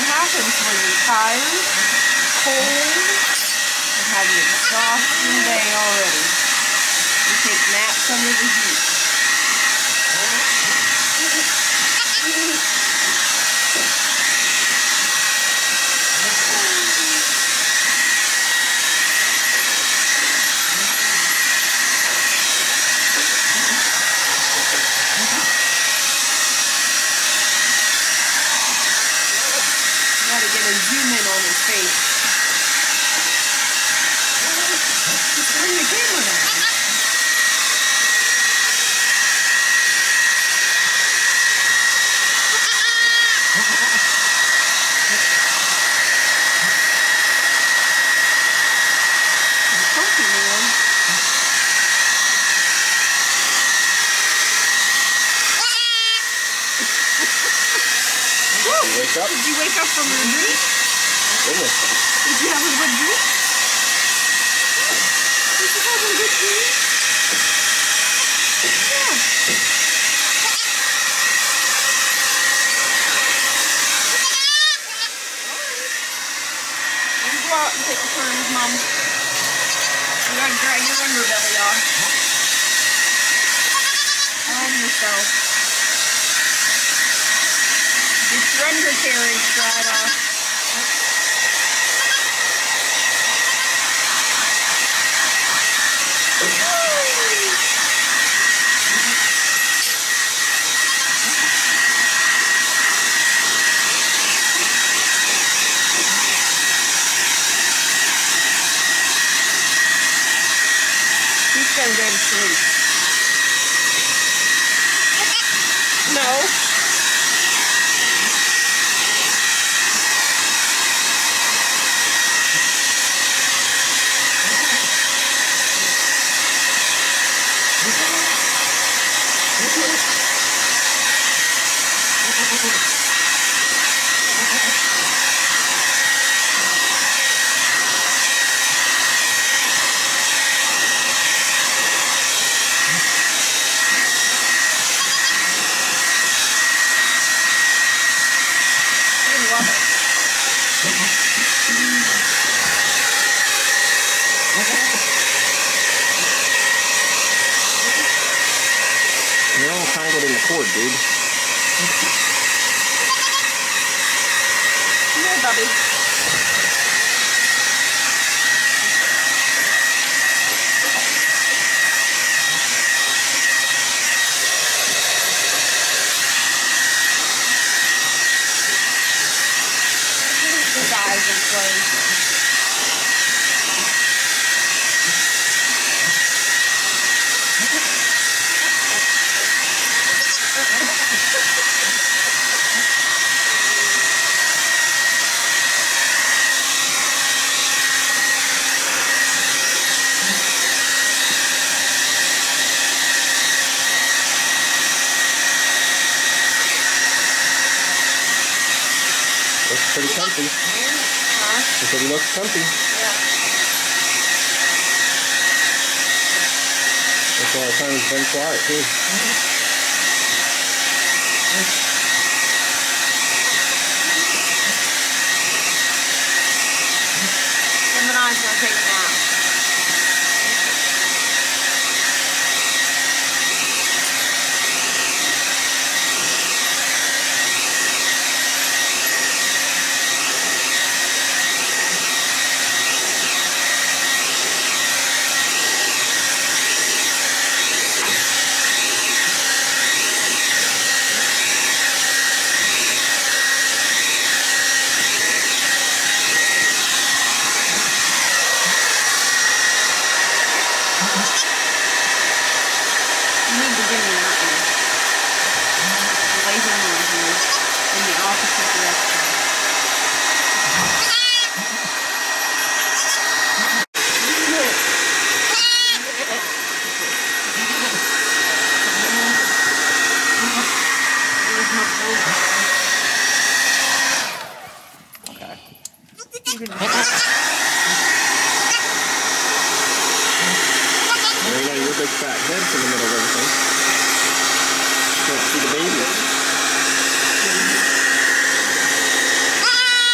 happens when you're tired, cold, and have an exhausting day already. You take naps under the heat. Gotta get a zoom in on his face. Just bring the camera down. Funky man. Wake up? Did you wake up from your dream? Goodness. Did you have a good dream? Did you have a good dream? Yeah. You go out and take a turn with Mom. You gotta drag your underbelly off. Calm yourself. Get your undercarriage dried off. He's gonna go to sleep. No. You're all tangled in the cord, dude. Come here, Bubby. His eyes are closed. Looks pretty comfy. Huh? He said he looks comfy. Yeah. That's all the time he's been quiet, too. Him and I's gonna take a nap. You need to give me that one. Lay him on here in the opposite direction. Where's my phone? Okay. You can Rena, your big fat head's in the middle of everything. Can't see the baby.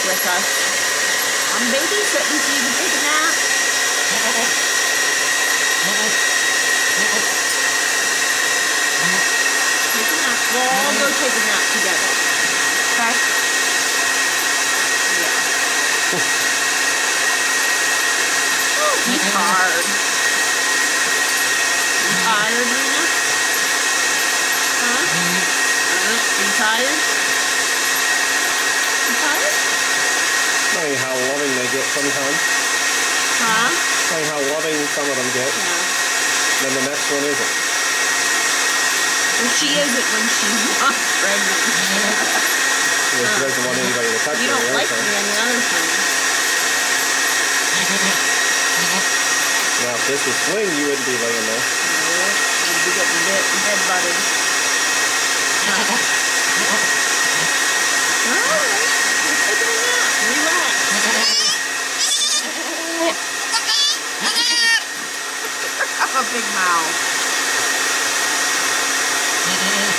with us. I'm babysitting so you can take a nap. Take a nap. We'll all go take a nap together. Okay? Yeah. Oh, he's hard. You tired, Rena? Huh? You tired? You tired? Funny how loving they get sometimes. Huh? Funny how loving some of them get. Yeah. Then the next one isn't. Well, she isn't when she's not pregnant. She doesn't want anybody to touch her. You don't like me any other time. Now, if this was swing, you wouldn't be laying there. No, you'd be getting bed butted. Alright, we're taking a nap. Relax. Have a big mouth.